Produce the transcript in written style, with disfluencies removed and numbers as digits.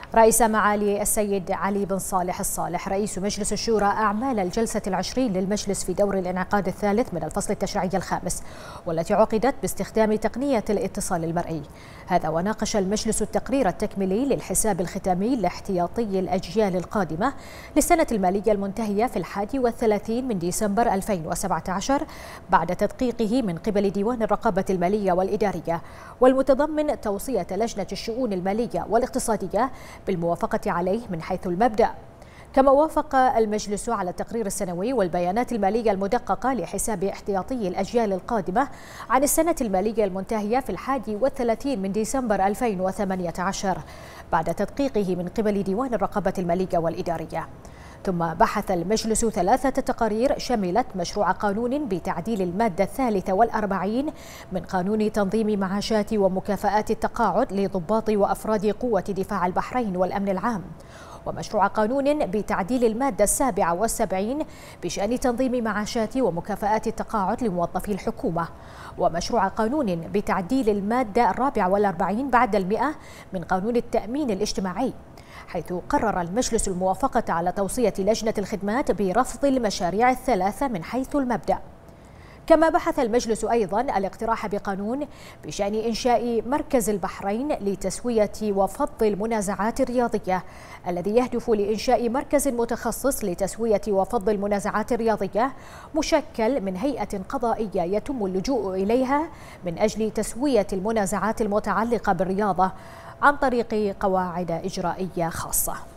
رئيس معالي السيد علي بن صالح الصالح رئيس مجلس الشورى أعمال الجلسة العشرين للمجلس في دور الانعقاد الثالث من الفصل التشريعي الخامس، والتي عقدت باستخدام تقنية الاتصال المرئي. هذا وناقش المجلس التقرير التكميلي للحساب الختامي لاحتياطي الأجيال القادمة للسنة المالية المنتهية في 31 من ديسمبر 2017 بعد تدقيقه من قبل ديوان الرقابة المالية والإدارية، والمتضمن توصية لجنة الشؤون المالية والاقتصادية بالموافقة عليه من حيث المبدأ. كما وافق المجلس على التقرير السنوي والبيانات المالية المدققة لحساب احتياطي الأجيال القادمة عن السنة المالية المنتهية في 31 من ديسمبر 2018 بعد تدقيقه من قبل ديوان الرقابة المالية والإدارية. ثم بحث المجلس 3 تقارير شملت مشروع قانون بتعديل المادة 43 من قانون تنظيم معاشات ومكافآت التقاعد لضباط وأفراد قوة دفاع البحرين والأمن العام، ومشروع قانون بتعديل المادة 77 بشأن تنظيم معاشات ومكافآت التقاعد لموظفي الحكومة، ومشروع قانون بتعديل المادة 44 بعد 100 من قانون التأمين الاجتماعي، حيث قرر المجلس الموافقة على توصية لجنة الخدمات برفض المشاريع الثلاثة من حيث المبدأ. كما بحث المجلس أيضا الاقتراح بقانون بشأن إنشاء مركز البحرين لتسوية وفض المنازعات الرياضية، الذي يهدف لإنشاء مركز متخصص لتسوية وفض المنازعات الرياضية مشكل من هيئة قضائية يتم اللجوء إليها من أجل تسوية المنازعات المتعلقة بالرياضة عن طريق قواعد إجرائية خاصة.